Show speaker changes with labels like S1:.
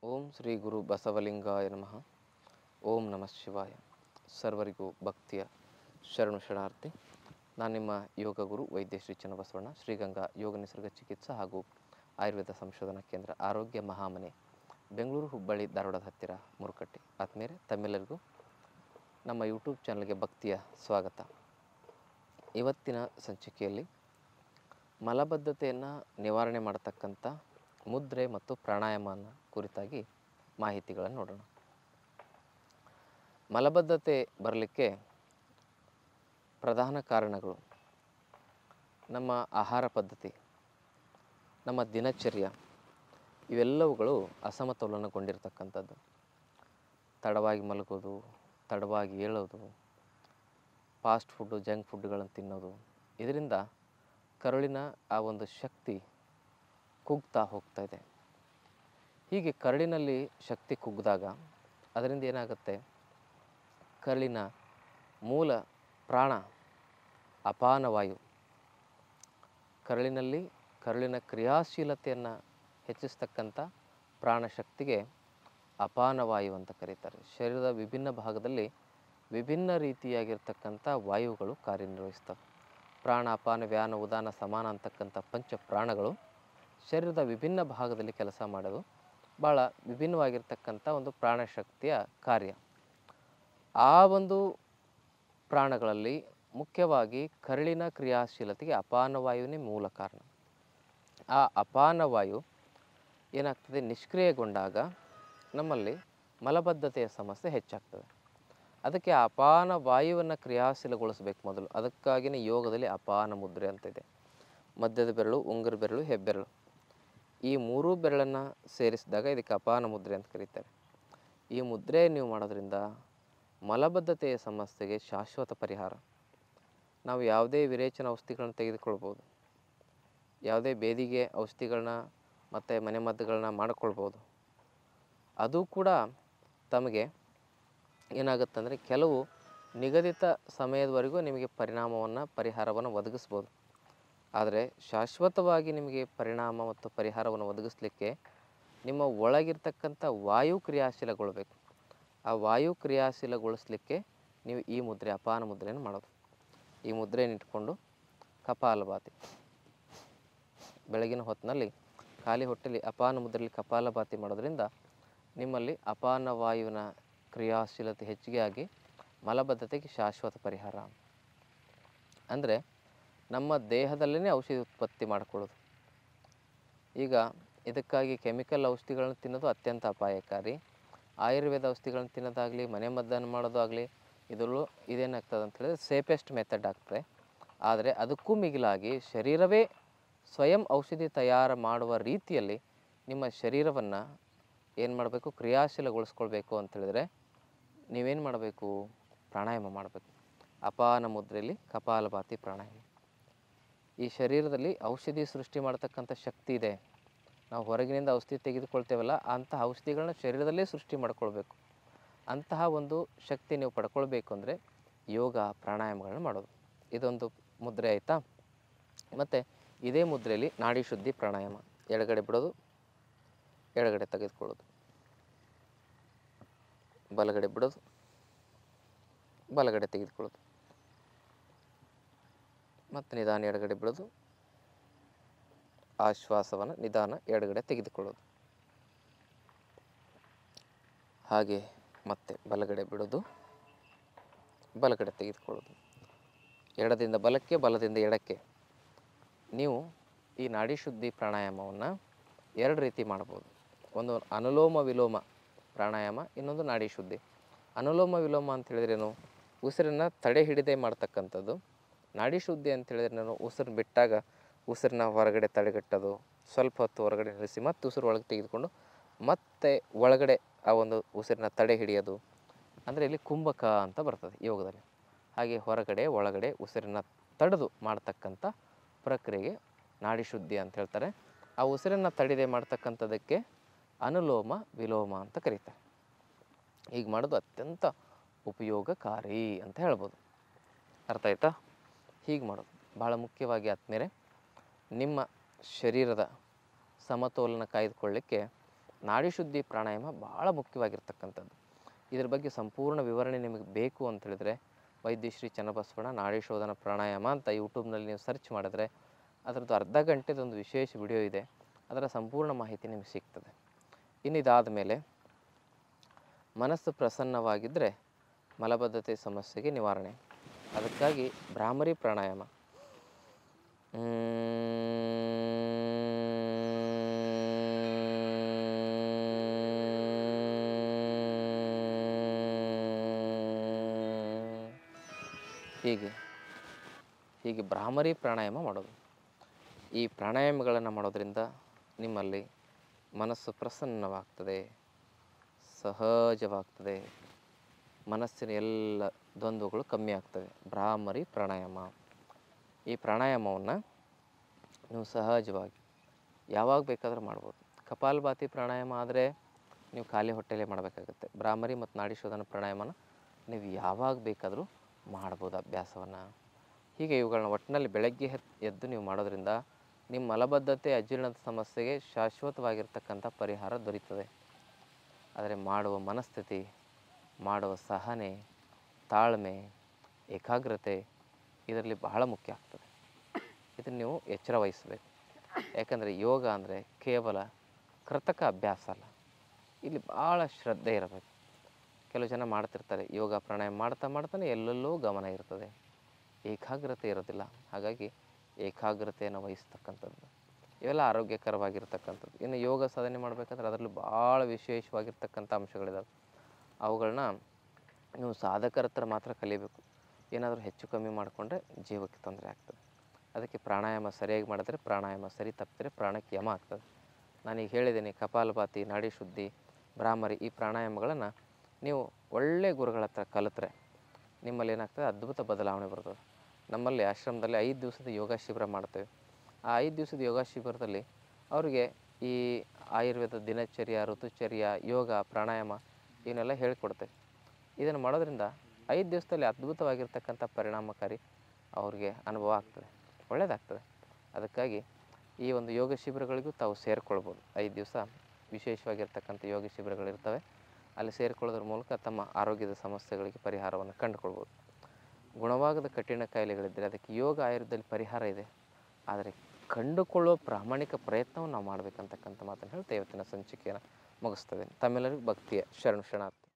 S1: ಓಂ ಶ್ರೀ ಗುರು ಬಸವಲಿಂಗಾಯ ನಮಃ. ಓಂ ನಮಃ ಶಿವಾಯ. ಸರ್ವರಿಗೂ ಭಕ್ತಿಯ ಶರಣಾರ್ಥಿ. ನಾನು ನಿಮ್ಮ ಯೋಗ ಗುರು ವೈದ್ಯ ಶ್ರೀ ಚನ್ನಬಸವಣ್ಣ, ಶ್ರೀಗಂಗಾ ಯೋಗ ನಿಸರ್ಗ ಚಿಕಿತ್ಸಾ ಹಾಗೂ ಆಯುರ್ವೇದ ಸಂಶೋಧನಾ ಕೇಂದ್ರ, ಆರೋಗ್ಯ ಮಹಾಮನೆ, ಬೆಂಗಳೂರು, ಹುಬ್ಬಳ್ಳಿ, ಧಾರವಾಡದ ಹತ್ತಿರ, ಮುರುಕಟ್ಟಿ. ಆದಮೇಲೆ ತಮ್ಮೆಲ್ಲರಿಗೂ ನಮ್ಮ ಯೂಟ್ಯೂಬ್ ಚಾನಲ್ಗೆ ಭಕ್ತಿಯ ಸ್ವಾಗತ. ಇವತ್ತಿನ ಸಂಚಿಕೆಯಲ್ಲಿ ಮಲಬದ್ಧತೆಯನ್ನು ನಿವಾರಣೆ ಮಾಡತಕ್ಕಂಥ ಮುದ್ರೆ ಮತ್ತು ಪ್ರಾಣಾಯಾಮನ ಕುರಿತಾಗಿ ಮಾಹಿತಿಗಳನ್ನು ನೋಡೋಣ. ಮಲಬದ್ಧತೆ ಬರಲಿಕ್ಕೆ ಪ್ರಧಾನ ಕಾರಣಗಳು ನಮ್ಮ ಆಹಾರ ಪದ್ಧತಿ, ನಮ್ಮ ದಿನಚರ್ಯ, ಇವೆಲ್ಲವುಗಳು ಅಸಮತೋಲನಗೊಂಡಿರ್ತಕ್ಕಂಥದ್ದು. ತಡವಾಗಿ ಮಲಗೋದು, ತಡವಾಗಿ ಏಳೋದು, ಫಾಸ್ಟ್ ಫುಡ್ಡು, ಜಂಕ್ ಫುಡ್ಗಳನ್ನು ತಿನ್ನೋದು, ಇದರಿಂದ ಕರುಳಿನ ಆ ಒಂದು ಶಕ್ತಿ ಕುಗ್ತಾ ಹೋಗ್ತಾ ಇದೆ. ಹೀಗೆ ಕರುಳಿನಲ್ಲಿ ಶಕ್ತಿ ಕುಗ್ಗಿದಾಗ ಅದರಿಂದ ಏನಾಗುತ್ತೆ, ಕರುಳಿನ ಮೂಲ ಪ್ರಾಣ ಅಪಾನವಾಯು, ಕರುಳಿನ ಕ್ರಿಯಾಶೀಲತೆಯನ್ನು ಹೆಚ್ಚಿಸ್ತಕ್ಕಂಥ ಪ್ರಾಣಶಕ್ತಿಗೆ ಅಪಾನವಾಯು ಅಂತ ಕರೀತಾರೆ. ಶರೀರದ ವಿಭಿನ್ನ ಭಾಗದಲ್ಲಿ ವಿಭಿನ್ನ ರೀತಿಯಾಗಿರ್ತಕ್ಕಂಥ ವಾಯುಗಳು ಕಾರ್ಯನಿರ್ವಹಿಸ್ತವೆ. ಪ್ರಾಣ, ಅಪಾನ, ವ್ಯಾನ, ಉದಾನ, ಸಮಾನ ಅಂತಕ್ಕಂಥ ಪಂಚ ಪ್ರಾಣಗಳು ಶರೀರದ ವಿಭಿನ್ನ ಭಾಗದಲ್ಲಿ ಕೆಲಸ ಮಾಡೋದು ಭಾಳ ವಿಭಿನ್ನವಾಗಿರ್ತಕ್ಕಂಥ ಒಂದು ಪ್ರಾಣಶಕ್ತಿಯ ಕಾರ್ಯ. ಆ ಒಂದು ಪ್ರಾಣಗಳಲ್ಲಿ ಮುಖ್ಯವಾಗಿ ಕರುಳಿನ ಕ್ರಿಯಾಶೀಲತೆಗೆ ಅಪಾನವಾಯುವಿನೇ ಮೂಲ ಕಾರಣ. ಆ ಅಪಾನವಾಯು ಏನಾಗ್ತದೆ, ನಿಷ್ಕ್ರಿಯಗೊಂಡಾಗ ನಮ್ಮಲ್ಲಿ ಮಲಬದ್ಧತೆಯ ಸಮಸ್ಯೆ ಹೆಚ್ಚಾಗ್ತದೆ. ಅದಕ್ಕೆ ಅಪಾನ ವಾಯುವನ್ನು ಕ್ರಿಯಾಶೀಲಗೊಳಿಸಬೇಕು ಮೊದಲು. ಅದಕ್ಕಾಗಿಯೇ ಯೋಗದಲ್ಲಿ ಅಪಾನ ಮುದ್ರೆ ಅಂತ ಇದೆ. ಮಧ್ಯದ ಬೆರಳು, ಉಂಗುರ ಬೆರಳು, ಹೆಬ್ಬೆರಳು, ಈ ಮೂರೂ ಬೆರಳನ್ನು ಸೇರಿಸಿದಾಗ ಇದಕ್ಕೆ ಅಪಾನ ಮುದ್ರೆ ಅಂತ ಕರೀತಾರೆ. ಈ ಮುದ್ರೆ ನೀವು ಮಾಡೋದ್ರಿಂದ ಮಲಬದ್ಧತೆಯ ಸಮಸ್ಯೆಗೆ ಶಾಶ್ವತ ಪರಿಹಾರ. ನಾವು ಯಾವುದೇ ವಿರೇಚನ ಔಷಧಿಗಳನ್ನ ತೆಗೆದುಕೊಳ್ಬೋದು, ಯಾವುದೇ ಬೇದಿಗೆ ಔಷಧಿಗಳನ್ನ ಮತ್ತು ಮನೆಮದ್ದುಗಳನ್ನ ಮಾಡಿಕೊಳ್ಬೋದು. ಅದು ಕೂಡ ತಮಗೆ ಏನಾಗುತ್ತಂದರೆ ಕೆಲವು ನಿಗದಿತ ಸಮಯದವರೆಗೂ ನಿಮಗೆ ಪರಿಹಾರವನ್ನು ಒದಗಿಸ್ಬೋದು. ಆದರೆ ಶಾಶ್ವತವಾಗಿ ನಿಮಗೆ ಪರಿಣಾಮ ಮತ್ತು ಪರಿಹಾರವನ್ನು ಒದಗಿಸ್ಲಿಕ್ಕೆ ನಿಮ್ಮ ಒಳಗಿರ್ತಕ್ಕಂಥ ವಾಯು ಕ್ರಿಯಾಶೀಲಗೊಳ್ಬೇಕು. ಆ ವಾಯು ಕ್ರಿಯಾಶೀಲಗೊಳಿಸ್ಲಿಕ್ಕೆ ನೀವು ಈ ಮುದ್ರೆ, ಅಪಾನ ಮುದ್ರೆಯನ್ನು ಮಾಡೋದು. ಈ ಮುದ್ರೆಯನ್ನು ಇಟ್ಕೊಂಡು ಕಪಾಲಭಾತಿ, ಬೆಳಗಿನ ಹೊತ್ತಿನಲ್ಲಿ ಖಾಲಿ ಹೊಟ್ಟೆಲಿ ಅಪಾನ ಮುದ್ರೆಯಲ್ಲಿ ಕಪಾಲಭಾತಿ ಮಾಡೋದ್ರಿಂದ ನಿಮ್ಮಲ್ಲಿ ಅಪಾನ ವಾಯುವಿನ ಕ್ರಿಯಾಶೀಲತೆ ಹೆಚ್ಚಿಗೆ ಆಗಿ ಮಲಬದ್ಧತೆಗೆ ಶಾಶ್ವತ ಪರಿಹಾರ. ಅಂದರೆ ನಮ್ಮ ದೇಹದಲ್ಲೇ ಔಷಧಿ ಉತ್ಪತ್ತಿ ಮಾಡಿಕೊಳ್ಳೋದು. ಈಗ ಇದಕ್ಕಾಗಿ ಕೆಮಿಕಲ್ ಔಷಧಿಗಳನ್ನು ತಿನ್ನೋದು ಅತ್ಯಂತ ಅಪಾಯಕಾರಿ. ಆಯುರ್ವೇದ ಔಷಧಿಗಳನ್ನು ತಿನ್ನೋದಾಗಲಿ, ಮನೆಮದ್ದನ್ನು ಮಾಡೋದಾಗಲಿ, ಇದೇನಾಗ್ತದೆ ಅಂತ ಹೇಳಿದ್ರೆ ಸೇಫೆಸ್ಟ್ ಮೆಥಡ್ ಆಗ್ತದೆ. ಆದರೆ ಅದಕ್ಕೂ ಮಿಗಿಲಾಗಿ ಶರೀರವೇ ಸ್ವಯಂ ಔಷಧಿ ತಯಾರು ಮಾಡುವ ರೀತಿಯಲ್ಲಿ ನಿಮ್ಮ ಶರೀರವನ್ನು ಏನು ಮಾಡಬೇಕು, ಕ್ರಿಯಾಶೀಲಗೊಳಿಸ್ಕೊಳ್ಬೇಕು ಅಂತೇಳಿದರೆ ನೀವೇನು ಮಾಡಬೇಕು, ಪ್ರಾಣಾಯಾಮ ಮಾಡಬೇಕು. ಅಪಾನ ಮುದ್ರೆಯಲ್ಲಿ ಕಪಾಲಭಾತಿ ಪ್ರಾಣಾಯಾಮ. ಈ ಶರೀರದಲ್ಲಿ ಔಷಧಿ ಸೃಷ್ಟಿ ಮಾಡ್ತಕ್ಕಂಥ ಶಕ್ತಿ ಇದೆ. ನಾವು ಹೊರಗಿನಿಂದ ಔಷಧಿ ತೆಗೆದುಕೊಳ್ತೇವಲ್ಲ, ಅಂತಹ ಔಷಧಿಗಳನ್ನ ಶರೀರದಲ್ಲೇ ಸೃಷ್ಟಿ ಮಾಡ್ಕೊಳ್ಬೇಕು. ಅಂತಹ ಒಂದು ಶಕ್ತಿ ನೀವು ಪಡ್ಕೊಳ್ಬೇಕು ಅಂದರೆ ಯೋಗ, ಪ್ರಾಣಾಯಾಮಗಳನ್ನ ಮಾಡೋದು. ಇದೊಂದು ಮುದ್ರೆ ಆಯಿತಾ. ಮತ್ತು ಇದೇ ಮುದ್ರೆಯಲ್ಲಿ ನಾಡಿ ಶುದ್ಧಿ ಪ್ರಾಣಾಯಾಮ. ಎಡಗಡೆ ಬಿಡೋದು, ಎಡಗಡೆ ತೆಗೆದುಕೊಳ್ಳೋದು, ಬಲಗಡೆ ಬಿಡೋದು, ಬಲಗಡೆ ತೆಗೆದುಕೊಳ್ಳೋದು, ಮತ್ತು ನಿಧಾನ ಎಡಗಡೆ ಬಿಡೋದು, ಆಶ್ವಾಸವನ್ನು ನಿಧಾನ ಎಡಗಡೆ ತೆಗೆದುಕೊಳ್ಳೋದು, ಹಾಗೆ ಮತ್ತೆ ಬಲಗಡೆ ಬಿಡೋದು, ಬಲಗಡೆ ತೆಗೆದುಕೊಳ್ಳೋದು, ಎಡದಿಂದ ಬಲಕ್ಕೆ, ಬಲದಿಂದ ಎಡಕ್ಕೆ. ನೀವು ಈ ನಾಡಿ ಶುದ್ಧಿ ಪ್ರಾಣಾಯಾಮವನ್ನು ಎರಡು ರೀತಿ ಮಾಡ್ಬೋದು. ಒಂದು ಅನುಲೋಮ ವಿಲೋಮ ಪ್ರಾಣಾಯಾಮ, ಇನ್ನೊಂದು ನಾಡಿ ಶುದ್ಧಿ. ಅನುಲೋಮ ವಿಲೋಮ ಅಂತ ಹೇಳಿದ್ರೇನು, ಉಸಿರನ್ನು ತಡೆ ಹಿಡಿದೇ ಮಾಡ್ತಕ್ಕಂಥದ್ದು. ನಾಡಿ ಶುದ್ಧಿ ಅಂತ ಹೇಳಿದ್ರೆ ನಾನು ಉಸಿರು ಬಿಟ್ಟಾಗ ಉಸಿರನ್ನ ಹೊರಗಡೆ ತಡೆಗಟ್ಟೋದು, ಸ್ವಲ್ಪ ಹೊತ್ತು ಹೊರಗಡೆ ನಿಲ್ಲಿಸಿ ಮತ್ತೆ ಉಸಿರು ಒಳಗೆ ತೆಗೆದುಕೊಂಡು ಮತ್ತೆ ಒಳಗಡೆ ಆ ಒಂದು ಉಸಿರನ್ನ ತಡೆ ಹಿಡಿಯೋದು. ಅಂದರೆ ಇಲ್ಲಿ ಕುಂಭಕ ಅಂತ ಬರ್ತದೆ ಯೋಗದಲ್ಲಿ. ಹಾಗೆ ಹೊರಗಡೆ ಒಳಗಡೆ ಉಸಿರನ್ನ ತಡೆದು ಮಾಡ್ತಕ್ಕಂಥ ಪ್ರಕ್ರಿಯೆಗೆ ನಾಡಿ ಶುದ್ಧಿ ಅಂತ ಹೇಳ್ತಾರೆ. ಆ ಉಸಿರನ್ನು ತಡೆದೇ ಮಾಡ್ತಕ್ಕಂಥದ್ದಕ್ಕೆ ಅನುಲೋಮ ವಿಲೋಮ ಅಂತ ಕರೀತಾರೆ. ಹೀಗೆ ಮಾಡೋದು ಅತ್ಯಂತ ಉಪಯೋಗಕಾರಿ ಅಂತ ಹೇಳ್ಬೋದು. ಅರ್ಥ ಆಯ್ತಾ? ಹೀಗೆ ಮಾಡೋದು ಭಾಳ ಮುಖ್ಯವಾಗಿ. ಆದಮೇಲೆ ನಿಮ್ಮ ಶರೀರದ ಸಮತೋಲನ ಕಾಯ್ದುಕೊಳ್ಳಿಕ್ಕೆ ನಾಡಿ ಶುದ್ಧಿ ಪ್ರಾಣಾಯಾಮ ಭಾಳ ಮುಖ್ಯವಾಗಿರ್ತಕ್ಕಂಥದ್ದು. ಇದ್ರ ಬಗ್ಗೆ ಸಂಪೂರ್ಣ ವಿವರಣೆ ನಿಮಗೆ ಬೇಕು ಅಂತ ಹೇಳಿದ್ರೆ ವೈದ್ಯ ಶ್ರೀ ಚನ್ನಬಸವಣ್ಣ ನಾಡಿ ಶೋಧನ ಪ್ರಾಣಾಯಾಮ ಅಂತ ಯೂಟ್ಯೂಬ್ನಲ್ಲಿ ನೀವು ಸರ್ಚ್ ಮಾಡಿದ್ರೆ ಅದರದ್ದು ಅರ್ಧ ಗಂಟೆದೊಂದು ವಿಶೇಷ ವಿಡಿಯೋ ಇದೆ. ಅದರ ಸಂಪೂರ್ಣ ಮಾಹಿತಿ ನಿಮಗೆ ಸಿಗ್ತದೆ. ಇನ್ನಿದಾದ ಮೇಲೆ ಮನಸ್ಸು ಪ್ರಸನ್ನವಾಗಿದ್ದರೆ ಮಲಬದ್ಧತೆ ಸಮಸ್ಯೆಗೆ ನಿವಾರಣೆ. ಅದಕ್ಕಾಗಿ ಭ್ರಾಮರಿ ಪ್ರಾಣಾಯಾಮ. ಹೀಗೆ ಭ್ರಾಮರಿ ಪ್ರಾಣಾಯಾಮ ಮಾಡೋದು. ಈ ಪ್ರಾಣಾಯಾಮಗಳನ್ನು ಮಾಡೋದ್ರಿಂದ ನಿಮ್ಮಲ್ಲಿ ಮನಸ್ಸು ಪ್ರಸನ್ನವಾಗ್ತದೆ, ಸಹಜವಾಗ್ತದೆ, ಮನಸ್ಸಿನ ಎಲ್ಲ ದ್ವಂದ್ವಗಳು ಕಮ್ಮಿ ಆಗ್ತವೆ. ಭ್ರಾಮರಿ ಪ್ರಾಣಾಯಾಮ. ಈ ಪ್ರಾಣಾಯಾಮವನ್ನು ನೀವು ಸಹಜವಾಗಿ ಯಾವಾಗ ಬೇಕಾದರೂ ಮಾಡ್ಬೋದು. ಕಪಾಲಭಾತಿ ಪ್ರಾಣಾಯಾಮ ಆದರೆ ನೀವು ಖಾಲಿ ಹೊಟ್ಟೆಯಲ್ಲೇ ಮಾಡಬೇಕಾಗುತ್ತೆ. ಭ್ರಾಮರಿ ಮತ್ತು ನಾಡಿ ಶೋಧನ ಪ್ರಾಣಾಯಾಮನ ನೀವು ಯಾವಾಗ ಬೇಕಾದರೂ ಮಾಡ್ಬೋದು ಅಭ್ಯಾಸವನ್ನು. ಹೀಗೆ ಇವುಗಳನ್ನ ಒಟ್ಟಿನಲ್ಲಿ ಬೆಳಗ್ಗೆ ಎದ್ದು ನೀವು ಮಾಡೋದ್ರಿಂದ ನಿಮ್ಮ ಮಲಬದ್ಧತೆ ಅಜೀರ್ಣದ ಸಮಸ್ಯೆಗೆ ಶಾಶ್ವತವಾಗಿರ್ತಕ್ಕಂಥ ಪರಿಹಾರ ದೊರೀತದೆ. ಆದರೆ ಮಾಡುವ ಮನಸ್ಥಿತಿ, ಮಾಡುವ ಸಹನೆ, ತಾಳ್ಮೆ, ಏಕಾಗ್ರತೆ ಇದರಲ್ಲಿ ಬಹಳ ಮುಖ್ಯ ಆಗ್ತದೆ. ಇದನ್ನು ನೀವು ಎಚ್ಚರ ವಹಿಸಬೇಕು. ಯಾಕಂದರೆ ಯೋಗ ಅಂದರೆ ಕೇವಲ ಕೃತಕ ಅಭ್ಯಾಸ ಅಲ್ಲ, ಇಲ್ಲಿ ಭಾಳ ಶ್ರದ್ಧೆ ಇರಬೇಕು. ಕೆಲವು ಜನ ಮಾಡ್ತಿರ್ತಾರೆ, ಯೋಗ ಪ್ರಾಣಾಯಾಮ ಮಾಡ್ತಾನೆ ಎಲ್ಲೆಲ್ಲೋ ಗಮನ ಇರ್ತದೆ, ಏಕಾಗ್ರತೆ ಇರೋದಿಲ್ಲ. ಹಾಗಾಗಿ ಏಕಾಗ್ರತೆಯನ್ನು ವಹಿಸ್ತಕ್ಕಂಥದ್ದು ಇವೆಲ್ಲ ಆರೋಗ್ಯಕರವಾಗಿರ್ತಕ್ಕಂಥದ್ದು. ಇನ್ನು ಯೋಗ ಸಾಧನೆ ಮಾಡಬೇಕಾದ್ರೆ ಅದರಲ್ಲಿ ಭಾಳ ವಿಶೇಷವಾಗಿರ್ತಕ್ಕಂಥ ಅಂಶಗಳಿದ್ದಾವೆ. ಅವುಗಳನ್ನ ನೀವು ಸಾಧಕರ ಹತ್ರ ಮಾತ್ರ ಕಲಿಬೇಕು. ಏನಾದರೂ ಹೆಚ್ಚು ಕಮ್ಮಿ ಮಾಡಿಕೊಂಡ್ರೆ ಜೀವಕ್ಕೆ ತೊಂದರೆ ಆಗ್ತದೆ. ಅದಕ್ಕೆ ಪ್ರಾಣಾಯಾಮ ಸರಿಯಾಗಿ ಮಾಡಿದ್ರೆ ಪ್ರಾಣಾಯಾಮ ಸರಿ ತಪ್ಪಿದ್ರೆ ಪ್ರಾಣಕ್ಕೆ ಯಮ ಆಗ್ತದೆ. ನಾನೀಗ ಹೇಳಿದ್ದೀನಿ, ಕಪಾಲಭಾತಿ, ನಾಡಿ ಶುದ್ಧಿ, ಭ್ರಾಮರಿ ಈ ಪ್ರಾಣಾಯಾಮಗಳನ್ನು ನೀವು ಒಳ್ಳೆಯ ಗುರುಗಳ ಹತ್ರ ಕಲಿತ್ರೆ ನಿಮ್ಮಲ್ಲಿ ಏನಾಗ್ತದೆ, ಅದ್ಭುತ ಬದಲಾವಣೆ ಬರ್ತದೆ. ನಮ್ಮಲ್ಲಿ ಆಶ್ರಮದಲ್ಲಿ 5 ದಿವಸದ ಯೋಗ ಶಿಬಿರ ಮಾಡ್ತೇವೆ. ಆ 5 ದಿವಸದ ಯೋಗ ಶಿಬಿರದಲ್ಲಿ ಅವರಿಗೆ ಈ ಆಯುರ್ವೇದ ದಿನಚರ್ಯ, ಋತುಚರ್ಯ, ಯೋಗ, ಪ್ರಾಣಾಯಾಮ ಇವನ್ನೆಲ್ಲ ಹೇಳಿಕೊಡ್ತೇವೆ. ಇದನ್ನು ಮಾಡೋದ್ರಿಂದ 5 ದಿವಸದಲ್ಲಿ ಅದ್ಭುತವಾಗಿರ್ತಕ್ಕಂಥ ಪರಿಣಾಮಕಾರಿ ಅವ್ರಿಗೆ ಅನುಭವ ಆಗ್ತದೆ, ಒಳ್ಳೆಯದಾಗ್ತದೆ. ಅದಕ್ಕಾಗಿ ಈ ಒಂದು ಯೋಗ ಶಿಬಿರಗಳಿಗೂ ತಾವು ಸೇರಿಕೊಳ್ಬೋದು. 5 ದಿವಸ ವಿಶೇಷವಾಗಿರ್ತಕ್ಕಂಥ ಯೋಗ ಶಿಬಿರಗಳಿರ್ತವೆ. ಅಲ್ಲಿ ಸೇರಿಕೊಳ್ಳೋದ್ರ ಮೂಲಕ ತಮ್ಮ ಆರೋಗ್ಯದ ಸಮಸ್ಯೆಗಳಿಗೆ ಪರಿಹಾರವನ್ನು ಕಂಡುಕೊಳ್ಬೋದು. ಗುಣವಾಗದ ಕಠಿಣ ಕಾಯಿಲೆಗಳಿದ್ದರೆ ಅದಕ್ಕೆ ಯೋಗ ಆಯುರ್ವೇದದಲ್ಲಿ ಪರಿಹಾರ ಇದೆ. ಆದರೆ ಕಂಡುಕೊಳ್ಳುವ ಪ್ರಾಮಾಣಿಕ ಪ್ರಯತ್ನವನ್ನು ನಾವು ಮಾಡಬೇಕಂತಕ್ಕಂಥ ಮಾತನ್ನು ಹೇಳ್ತಾ ಇವತ್ತಿನ ಸಂಚಿಕೆಯನ್ನು ಮುಗಿಸ್ತೇವೆ. ತಮ್ಮೆಲ್ಲರಿಗೂ ಭಕ್ತಿಯ ಶರಣು ಶರಣಾರ್ಥಿ.